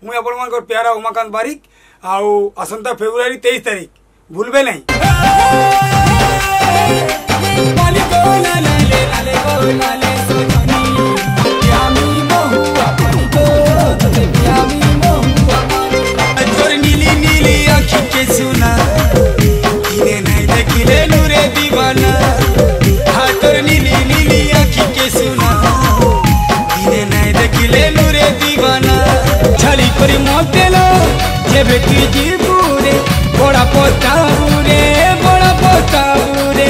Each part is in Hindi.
मुई आपण प्यारा उमाकांत बारिक आउ आसंता फेब्रुआरी 23 तारीख भूलबे नहीं। बड़ा पोताबूरे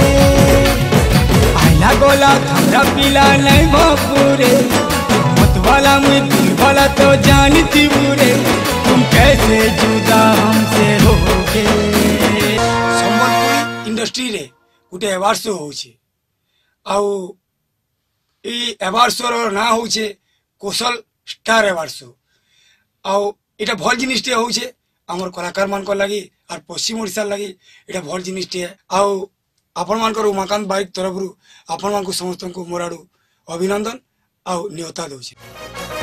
आइला गोला थमरा पिला नहीं बापूरे मतवाला मुझे दिलवाला तो जानती बुरे तुम कैसे जुदा हमसे होगे। संबलपुरी इंडस्ट्री रे गोटे अवार्ड शो होचे आउ ई अवार्ड शो रो ना होचे कोसल स्टार अवार्ड शो आउ इटा भल जिनिसटे होचे आमर कलाकार मान लगी और पश्चिम ओडिशा लगी इटा भल जिनिसटे आउ आपण मानकर उमाकांत बारिक तरफ आपण मान समस्त को मोर आड़ू अभिनंदन आउ नियता दौचे।